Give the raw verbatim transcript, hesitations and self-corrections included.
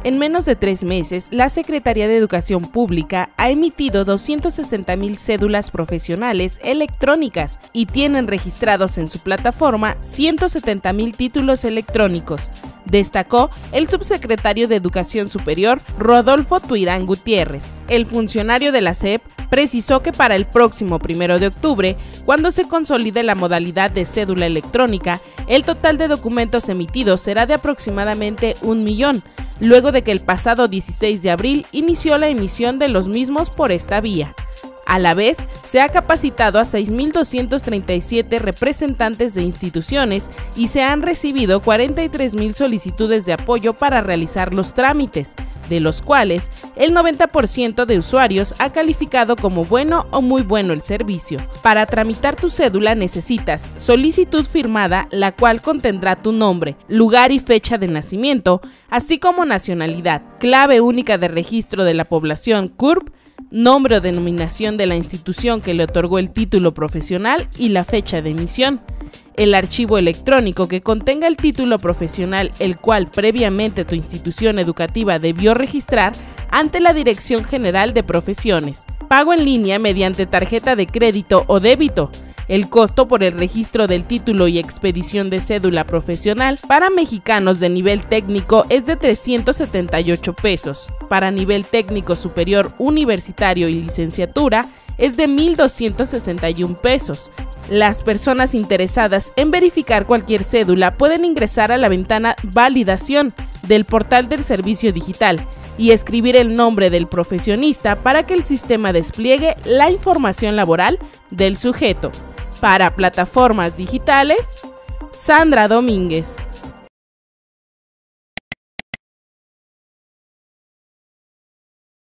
En menos de tres meses, la Secretaría de Educación Pública ha emitido doscientas sesenta mil cédulas profesionales electrónicas y tienen registrados en su plataforma ciento setenta mil títulos electrónicos, destacó el subsecretario de Educación Superior, Rodolfo Tuirán Gutiérrez. El funcionario de la S E P precisó que para el próximo primero de octubre, cuando se consolide la modalidad de cédula electrónica, el total de documentos emitidos será de aproximadamente un millón, luego de que el pasado dieciséis de abril inició la emisión de los mismos por esta vía. A la vez, se ha capacitado a seis mil doscientos treinta y siete representantes de instituciones y se han recibido cuarenta y tres mil solicitudes de apoyo para realizar los trámites, de los cuales el noventa por ciento de usuarios ha calificado como bueno o muy bueno el servicio. Para tramitar tu cédula necesitas solicitud firmada, la cual contendrá tu nombre, lugar y fecha de nacimiento, así como nacionalidad, clave única de registro de la población C U R P, nombre o denominación de la institución que le otorgó el título profesional y la fecha de emisión. El archivo electrónico que contenga el título profesional, el cual previamente tu institución educativa debió registrar ante la Dirección General de Profesiones. Pago en línea mediante tarjeta de crédito o débito. El costo por el registro del título y expedición de cédula profesional para mexicanos de nivel técnico es de trescientos setenta y ocho pesos. Para nivel técnico superior universitario y licenciatura es de mil doscientos sesenta y un pesos. Las personas interesadas en verificar cualquier cédula pueden ingresar a la ventana Validación del portal del Servicio Digital y escribir el nombre del profesionista para que el sistema despliegue la información laboral del sujeto. Para Plataformas Digitales, Sandra Domínguez.